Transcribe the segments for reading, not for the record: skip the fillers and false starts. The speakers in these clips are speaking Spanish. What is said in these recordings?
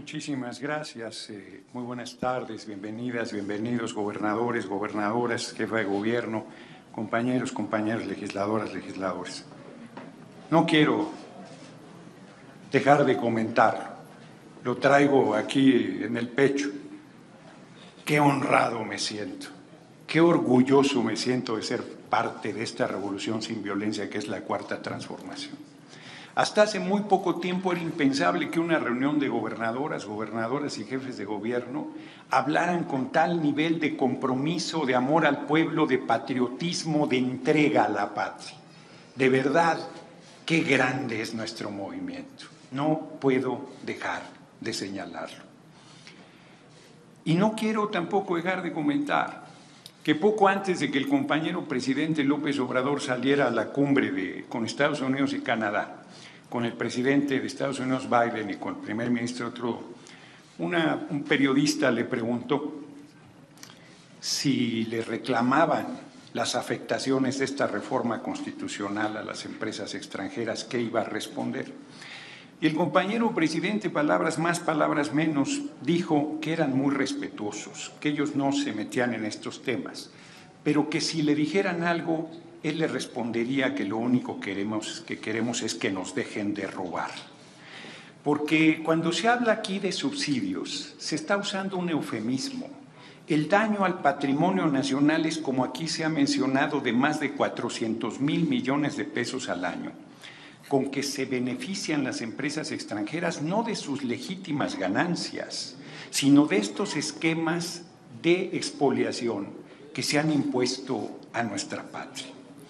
Muchísimas gracias. Muy buenas tardes, bienvenidas, bienvenidos, gobernadores, gobernadoras, jefa de gobierno, compañeros, compañeras, legisladoras, legisladores. No quiero dejar de comentar, lo traigo aquí en el pecho. Qué honrado me siento, qué orgulloso me siento de ser parte de esta revolución sin violencia que es la Cuarta Transformación. Hasta hace muy poco tiempo era impensable que una reunión de gobernadoras y jefes de gobierno hablaran con tal nivel de compromiso, de amor al pueblo, de patriotismo, de entrega a la patria. De verdad, qué grande es nuestro movimiento. No puedo dejar de señalarlo. Y no quiero tampoco dejar de comentar que poco antes de que el compañero presidente López Obrador saliera a la cumbre con Estados Unidos y Canadá, con el presidente de Estados Unidos Biden y con el primer ministro Trudeau, un periodista le preguntó si le reclamaban las afectaciones de esta reforma constitucional a las empresas extranjeras, ¿qué iba a responder? Y el compañero presidente, palabras más, palabras menos, dijo que eran muy respetuosos, que ellos no se metían en estos temas, pero que si le dijeran algo, él le respondería que lo único que queremos es que nos dejen de robar. Porque cuando se habla aquí de subsidios, se está usando un eufemismo. El daño al patrimonio nacional es, como aquí se ha mencionado, de más de 400,000 millones de pesos al año, con que se benefician las empresas extranjeras no de sus legítimas ganancias, sino de estos esquemas de expoliación que se han impuesto a nuestra patria.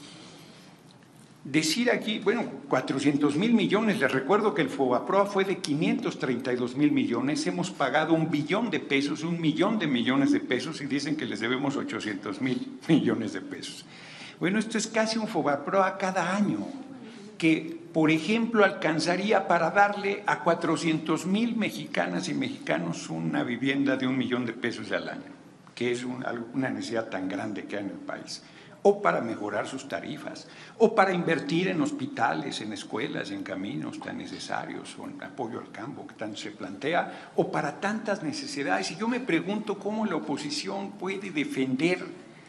Decir aquí, bueno, 400,000 millones, les recuerdo que el FOBAPROA fue de 532,000 millones, hemos pagado 1 billón de pesos, 1 millón de millones de pesos y dicen que les debemos 800,000 millones de pesos. Bueno, esto es casi un FOBAPROA cada año, que, por ejemplo, alcanzaría para darle a 400,000 mexicanas y mexicanos una vivienda de 1 millón de pesos al año, que es una necesidad tan grande que hay en el país, o para mejorar sus tarifas, o para invertir en hospitales, en escuelas, en caminos tan necesarios, o en apoyo al campo que tanto se plantea, o para tantas necesidades. Y yo me pregunto cómo la oposición puede defender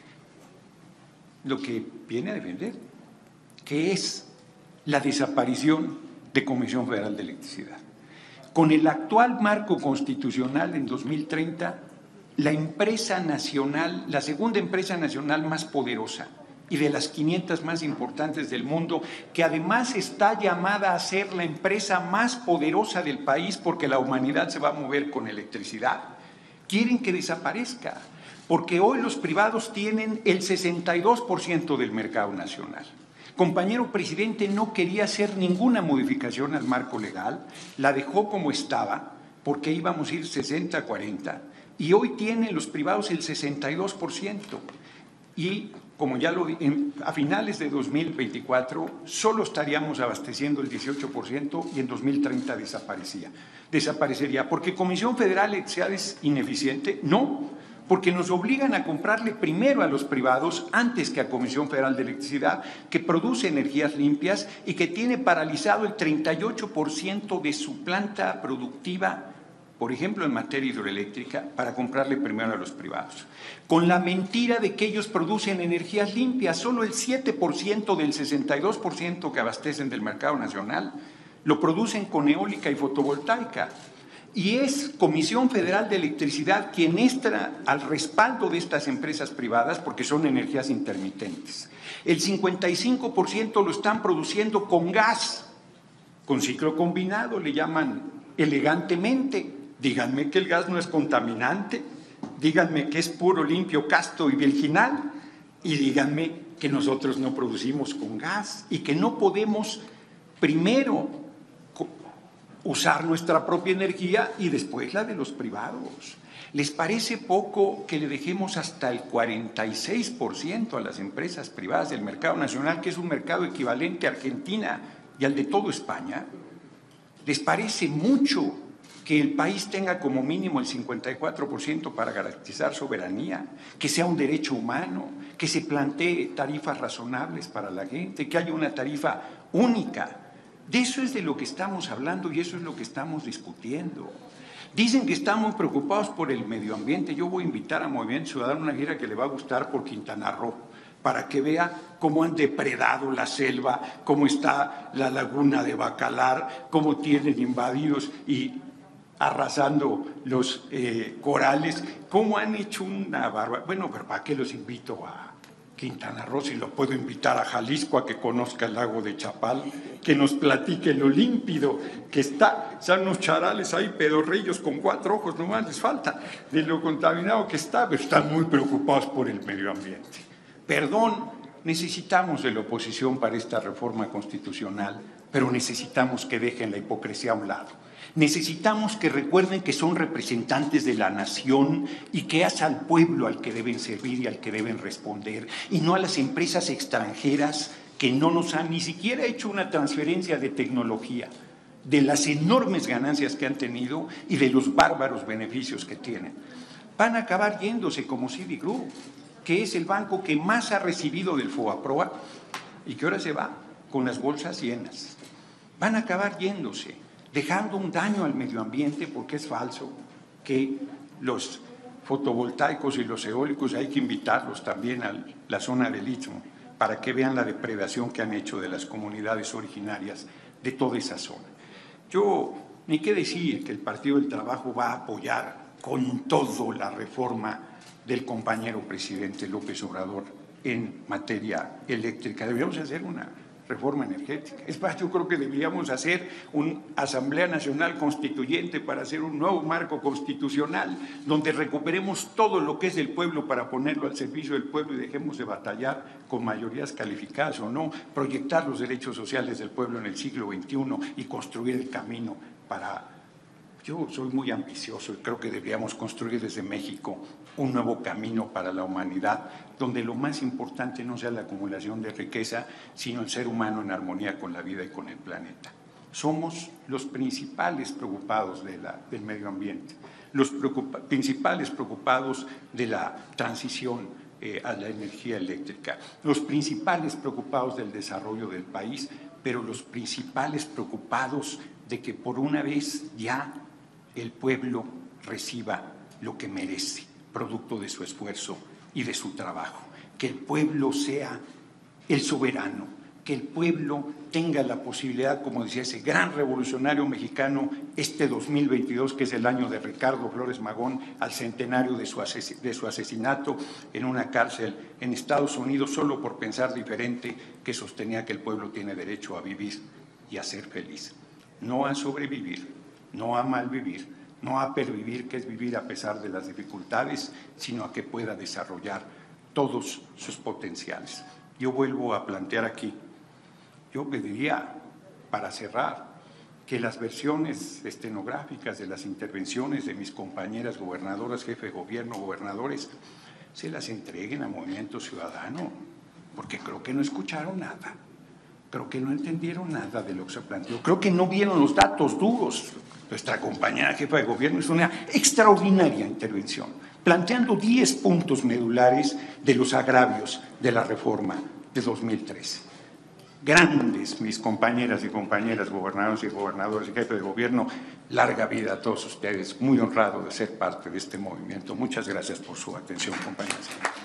lo que viene a defender, que es la desaparición de Comisión Federal de Electricidad. Con el actual marco constitucional en 2030, la empresa nacional, la segunda empresa nacional más poderosa y de las 500 más importantes del mundo, que además está llamada a ser la empresa más poderosa del país porque la humanidad se va a mover con electricidad, quieren que desaparezca, porque hoy los privados tienen el 62% del mercado nacional. Compañero presidente no quería hacer ninguna modificación al marco legal, la dejó como estaba porque íbamos a ir 60-40 y hoy tienen los privados el 62% y como ya lo dije, a finales de 2024 solo estaríamos abasteciendo el 18% y en 2030 desaparecería. ¿Porque Comisión Federal de Electricidad es ineficiente? No, porque nos obligan a comprarle primero a los privados antes que a Comisión Federal de Electricidad, que produce energías limpias y que tiene paralizado el 38% de su planta productiva, por ejemplo, en materia hidroeléctrica, para comprarle primero a los privados. Con la mentira de que ellos producen energías limpias, solo el 7% del 62% que abastecen del mercado nacional lo producen con eólica y fotovoltaica. Y es Comisión Federal de Electricidad quien está al respaldo de estas empresas privadas porque son energías intermitentes. El 55% lo están produciendo con gas, con ciclo combinado, le llaman elegantemente. Díganme que el gas no es contaminante, díganme que es puro, limpio, casto y virginal, y díganme que nosotros no producimos con gas y que no podemos primero usar nuestra propia energía y después la de los privados. ¿Les parece poco que le dejemos hasta el 46% a las empresas privadas del mercado nacional, que es un mercado equivalente a Argentina y al de toda España? ¿Les parece mucho que el país tenga como mínimo el 54% para garantizar soberanía, que sea un derecho humano, que se plantee tarifas razonables para la gente, que haya una tarifa única? De eso es de lo que estamos hablando y eso es lo que estamos discutiendo. Dicen que están muy preocupados por el medio ambiente. Yo voy a invitar a Movimiento Ciudadano a una gira que le va a gustar por Quintana Roo, para que vea cómo han depredado la selva, cómo está la laguna de Bacalar, cómo tienen invadidos y arrasando los corales, cómo han hecho una barbaridad. Bueno, pero ¿para qué los invito a Quintana Roo si lo puedo invitar a Jalisco a que conozca el lago de Chapal, que nos platique lo límpido que está? Están unos charales ahí, pedorrillos con 4 ojos, nomás les falta, de lo contaminado que está, pero están muy preocupados por el medio ambiente. Perdón, necesitamos de la oposición para esta reforma constitucional, pero necesitamos que dejen la hipocresía a un lado. Necesitamos que recuerden que son representantes de la nación y que es al pueblo al que deben servir y al que deben responder, y no a las empresas extranjeras que no nos han ni siquiera hecho una transferencia de tecnología, de las enormes ganancias que han tenido y de los bárbaros beneficios que tienen. Van a acabar yéndose como Citigroup, que es el banco que más ha recibido del FOBAPROA y que ahora se va con las bolsas llenas. Van a acabar yéndose, dejando un daño al medio ambiente, porque es falso que los fotovoltaicos y los eólicos hay que invitarlos también a la zona del Istmo para que vean la depredación que han hecho de las comunidades originarias de toda esa zona. Yo, ni qué decir que el Partido del Trabajo va a apoyar con todo la reforma del compañero presidente López Obrador en materia eléctrica. Deberíamos hacer una reforma energética. Es más, yo creo que deberíamos hacer una Asamblea Nacional Constituyente para hacer un nuevo marco constitucional donde recuperemos todo lo que es del pueblo para ponerlo al servicio del pueblo y dejemos de batallar con mayorías calificadas o no, proyectar los derechos sociales del pueblo en el siglo XXI y construir el camino para... Yo soy muy ambicioso y creo que deberíamos construir desde México un nuevo camino para la humanidad, donde lo más importante no sea la acumulación de riqueza, sino el ser humano en armonía con la vida y con el planeta. Somos los principales preocupados del medio ambiente, los principales preocupados de la transición a la energía eléctrica, los principales preocupados del desarrollo del país, pero los principales preocupados de que por una vez ya el pueblo reciba lo que merece, producto de su esfuerzo y de su trabajo. Que el pueblo sea el soberano, que el pueblo tenga la posibilidad, como decía ese gran revolucionario mexicano, este 2022, que es el año de Ricardo Flores Magón, al centenario de su asesinato en una cárcel en Estados Unidos, solo por pensar diferente, que sostenía que el pueblo tiene derecho a vivir y a ser feliz. No a sobrevivir, no a malvivir, no a pervivir, que es vivir a pesar de las dificultades, sino a que pueda desarrollar todos sus potenciales. Yo vuelvo a plantear aquí, yo pediría, para cerrar, que las versiones estenográficas de las intervenciones de mis compañeras gobernadoras, jefe de gobierno, gobernadores, se las entreguen a Movimiento Ciudadano, porque creo que no escucharon nada. Creo que no entendieron nada de lo que se planteó. Creo que no vieron los datos duros. Nuestra compañera jefa de gobierno hizo una extraordinaria intervención, planteando 10 puntos medulares de los agravios de la reforma de 2013. Grandes mis compañeras y compañeras, gobernadores y gobernadores y jefes de gobierno, larga vida a todos ustedes. Muy honrado de ser parte de este movimiento. Muchas gracias por su atención, compañeras.